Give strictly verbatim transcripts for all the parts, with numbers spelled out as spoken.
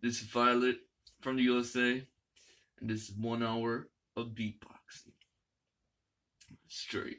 This is Violet from the U S A, and this is one hour of beatboxing. Straight.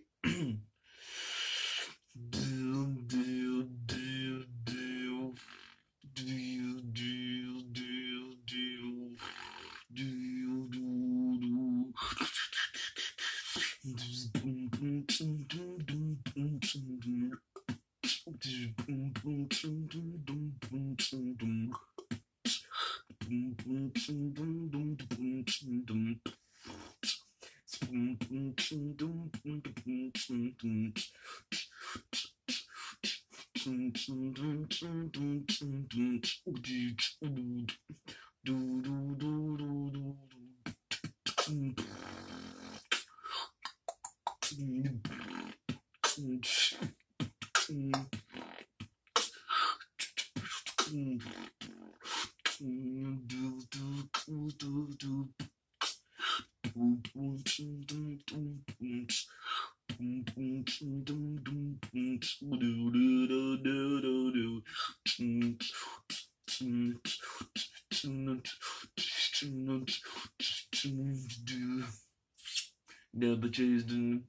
Never chased in.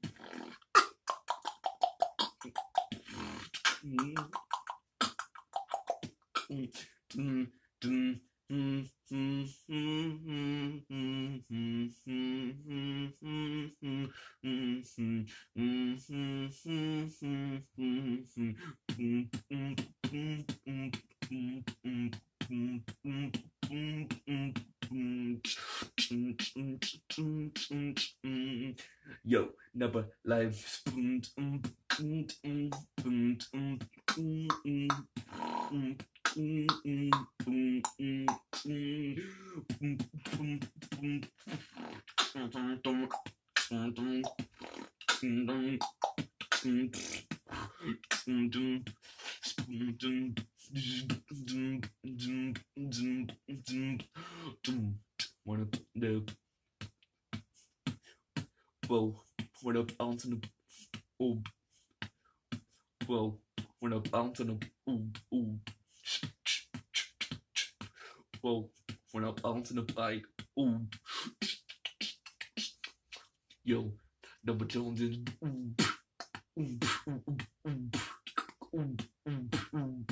Yo, never life. Wanna do? Whoa, what up, bouncing the ooh. Whoa, what up, bouncing the ooh ooh. Whoa, what up, bouncing the bike ooh. Yo, double Jones is ooh. Ooh, ooh, ooh, ooh, ooh, ooh.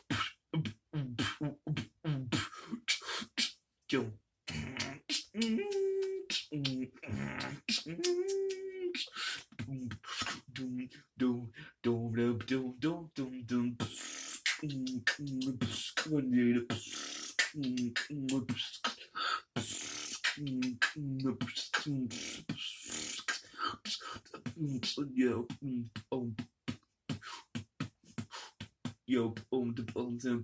Yo. Yo, oh, yo, boom, the bones and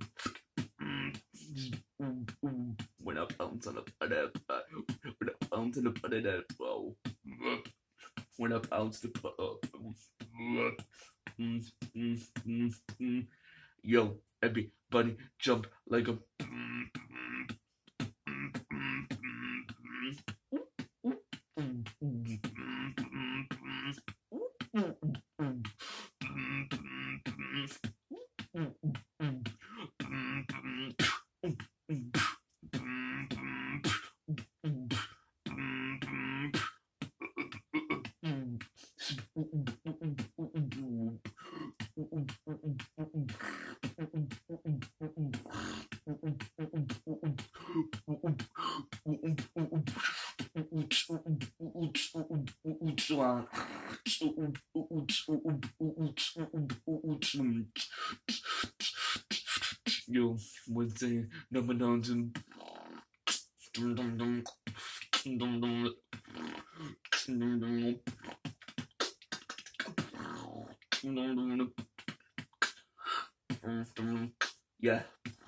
when I bounce on the that, when I bounce on the butt of that, whoa, when I bounce the butt up, yo, everybody jump like a. Yo, what's saying number nine? Yeah.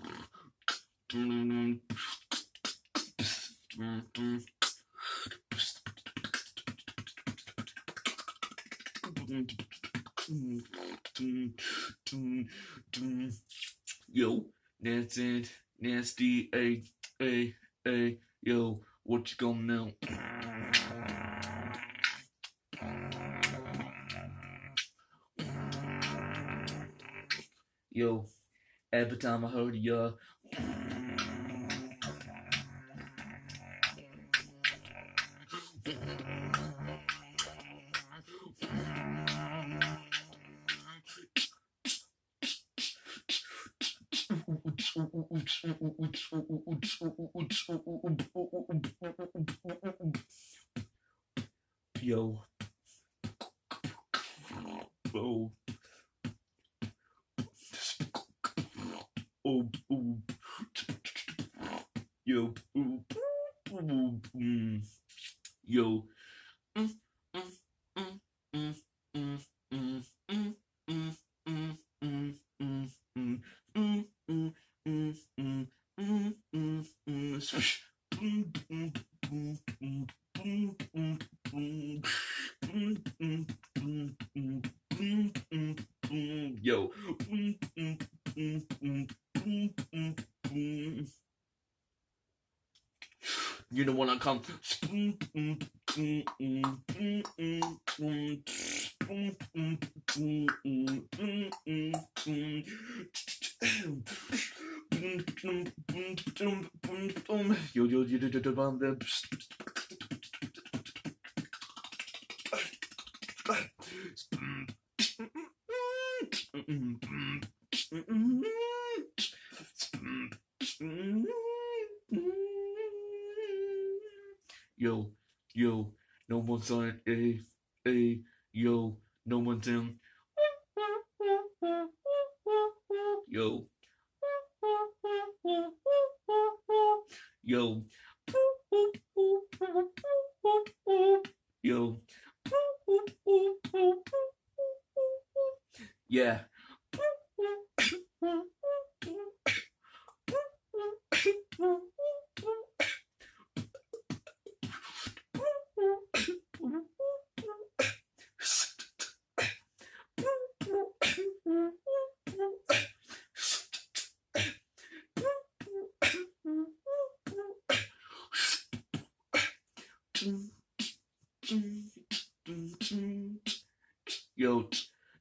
Yo, that's it. Nasty, a, a, a. Yo, what you gonna know? Yo, every time I heard ya, Yo. Oh. Oh. Oh. Yo. Oh. Oh. Mm. Yo. Mm, mm, mm, mm, mm, mm, mm, mm, mm, mm, mm, mm, mm, mm, mm, mm, mm, mm, mm. Swish. Mm, mm, mm, mm, mm, mm, mm, mm, mm, mm, mm, mm, mm, mm. Yo. Mm, mm, mm, mm, mm, mm, mm. You don't wanna come. Mm, mm, mm, mm, mm, mm, mm, mm, mm, mm, mm, mm, mm, mm. Yo, yo, yo, yo, yo, yo, bam, bam. Yo, yo, no one's on a, a, yo, no one's in. Yo. Yo. Yo. Yeah. Yo.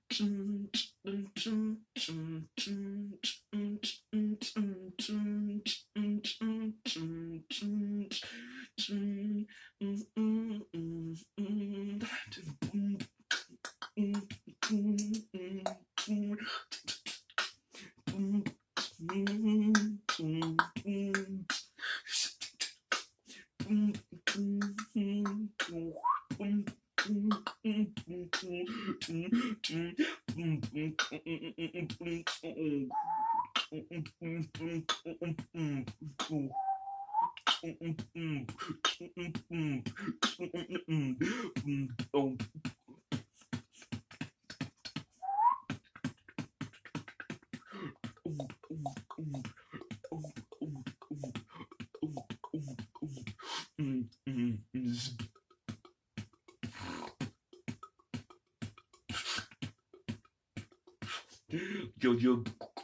Yo, yo.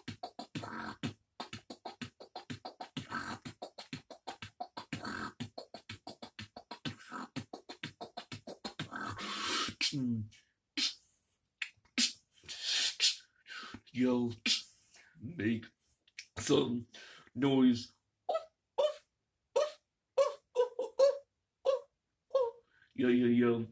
Yo, make some noise. Yo, yo, yo.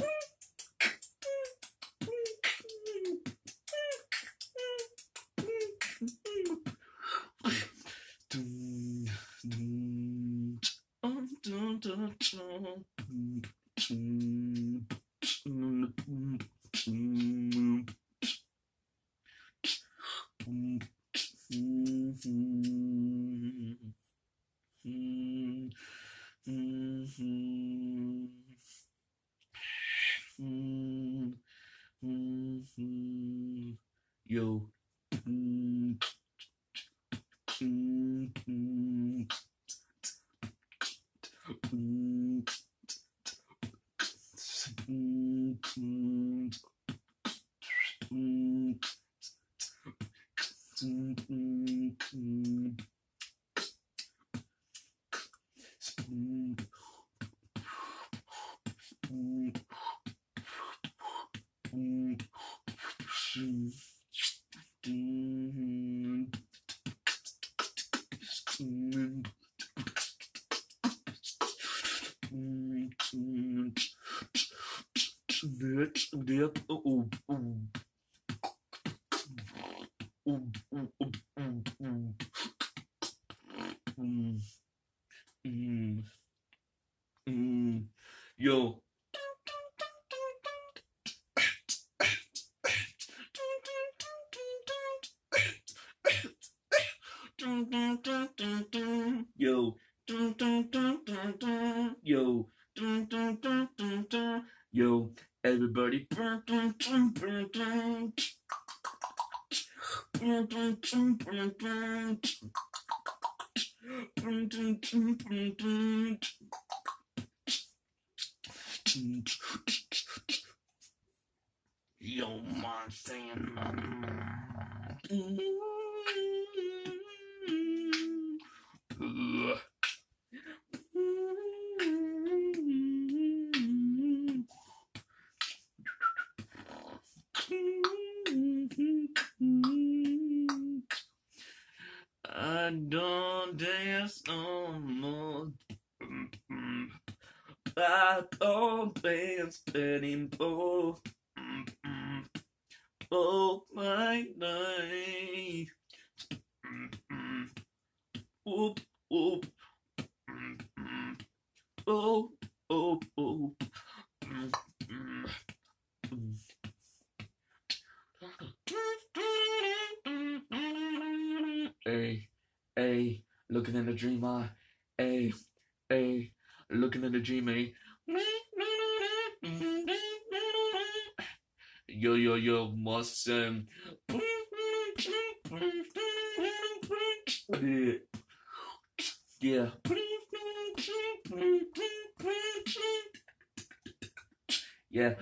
Yo. dip, ooh, ooh. Ooh, ooh, ooh, ooh, ooh. Mm, mm, mm. Yo. Yo. Yo. Yo. Everybody. Yo, man, saying. I don't dance no more. I don't dance anymore. Oh my night. Oop, oop. Oh, oh, oh. Hey, hey, looking in the dream eye. Hey, hey, looking in the dream eye. Yo, yo, yo, must um. Yeah. Yeah.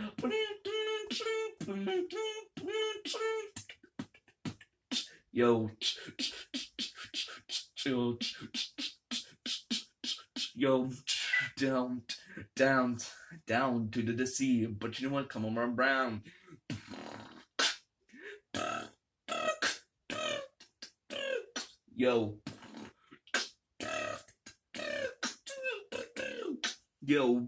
Yo. Yo. Yo. Down, down, down to the sea. But you know what? Come on, run brown. Yo. Yo.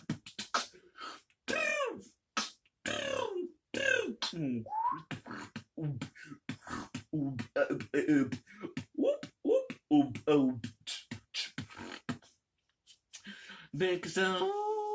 Make a sound.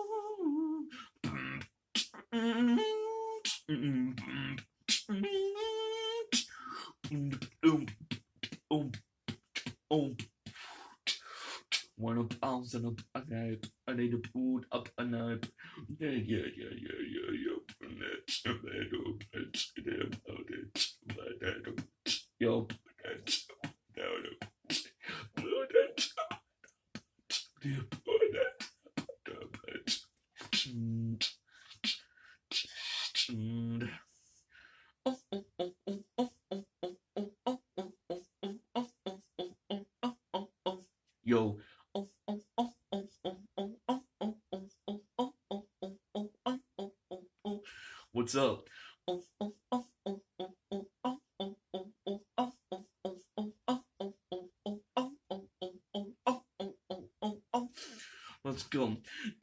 One of pounds and up a night. I need to put up a night. Yeah, yeah, yeah, yeah, yeah, yeah. Let's let it, let's get it out it. Let it, yo, let's down it. Put it, put it, yo. What's up? Let's go.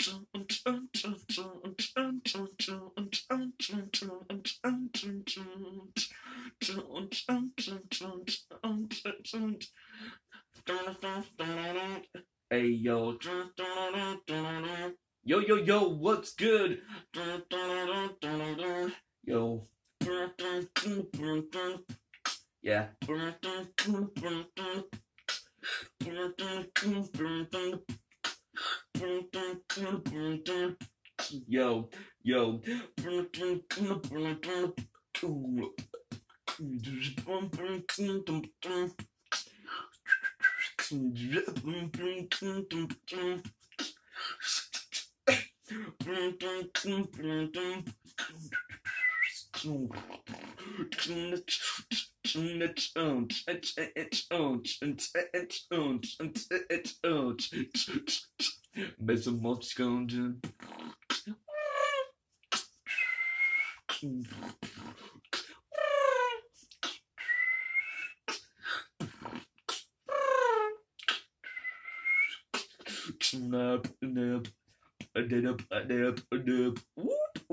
Hey yo. Yo yo yo, what's good? Yo. Yeah. Yo, yo. Best of most going Snap, nap, a dip, a dip, a dip. Whoop,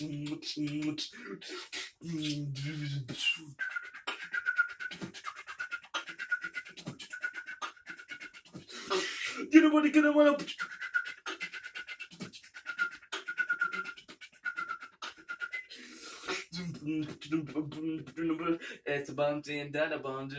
You don't want to get him on. It's a bounty and that a bounty.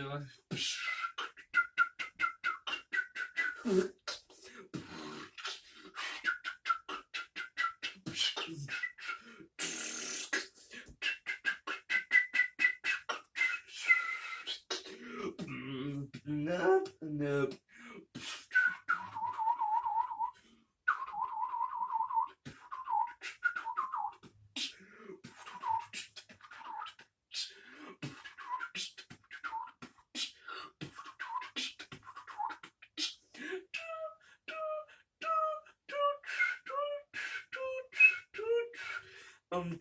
Nope, nope. Um,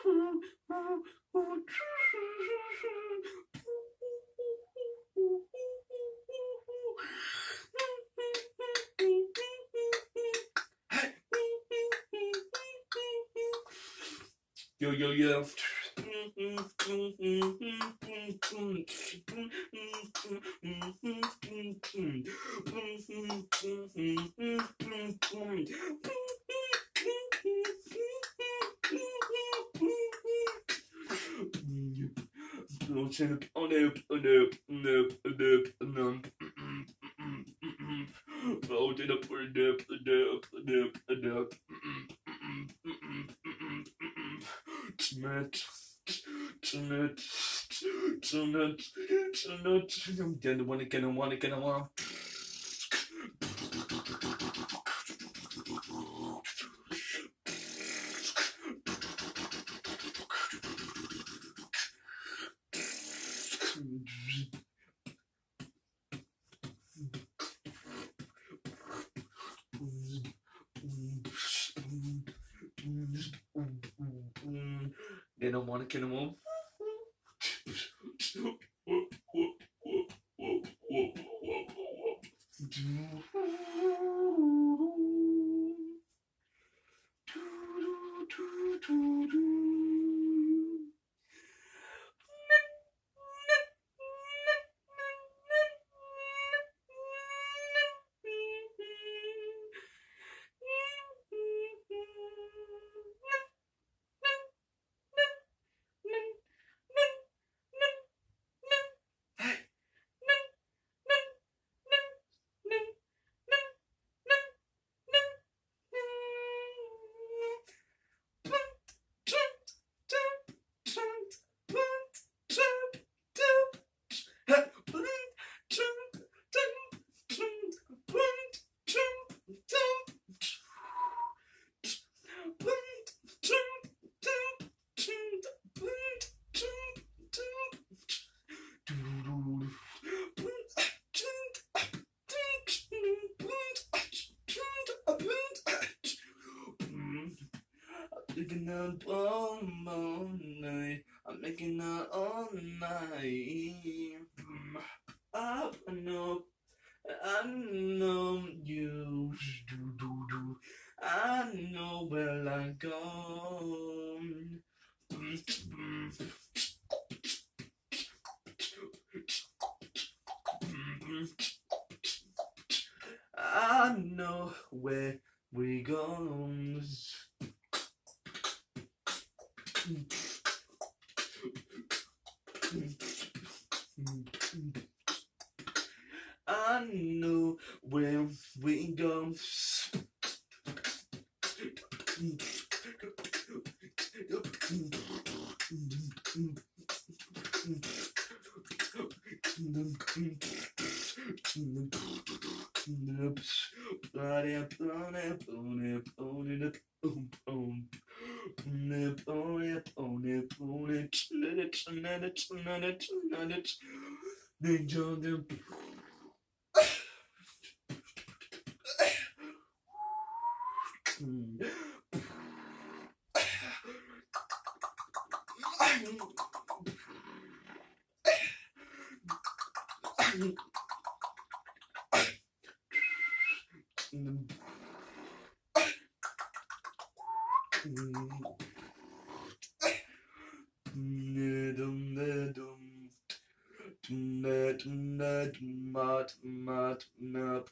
yo, yo, yo. Oh, nope, oh, nope, nope, nope, nope. Oh, did up for nope, nope, nope, nope. Tonight, tonight, tonight, tonight. I'm gonna wanna, gonna wanna, gonna wanna. They don't want to kill them all. Making out all night. I'm making out all night. I know, I know you. I know where I go. I know where we go. I know where we go. nut, mut, mut, nup.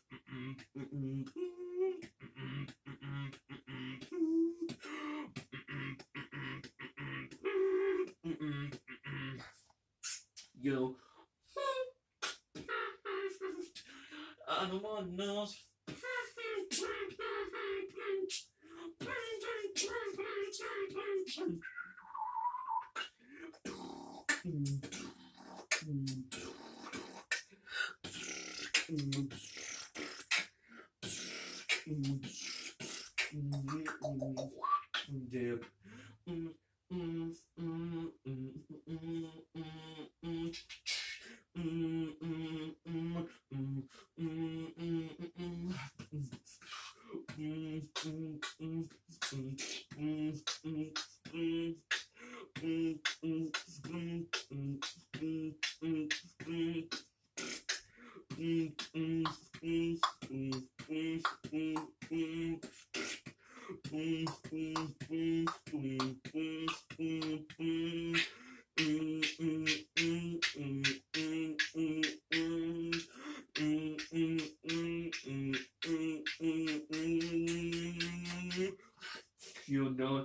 Yo, I don't want no. Dip. You know.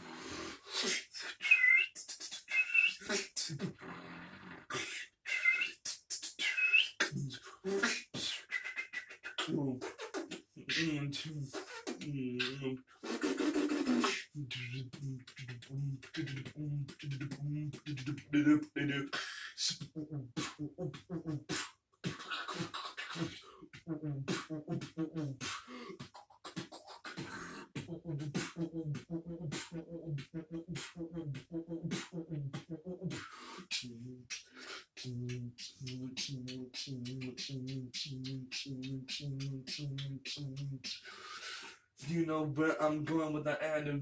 You know where I'm going with the anthem.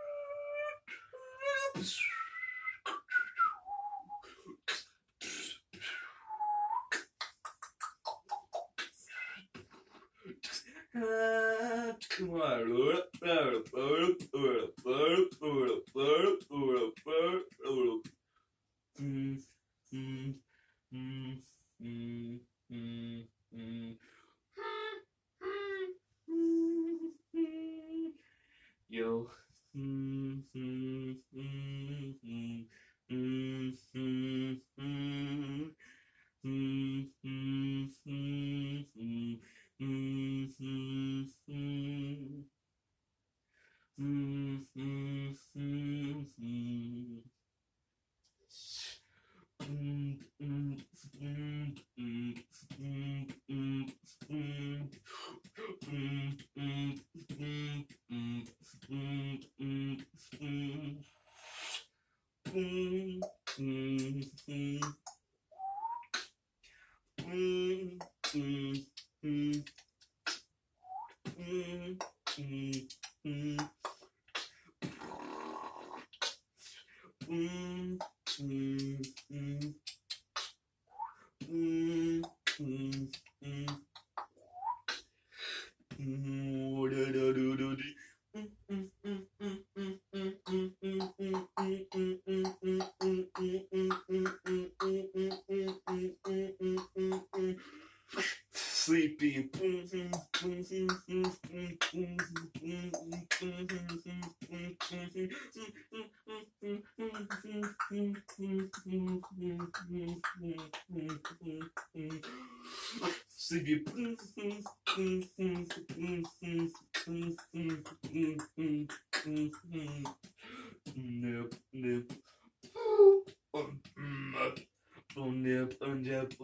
Yo. Sleepy. Sleepy. Nip, nip. Nip, nip,